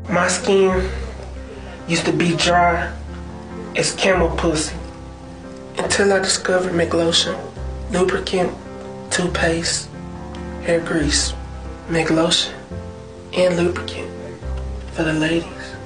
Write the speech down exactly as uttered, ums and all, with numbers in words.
My skin used to be dry as camel pussy until I discovered McLotion, lubricant, toothpaste, hair grease, McLotion, and lubricant for the ladies.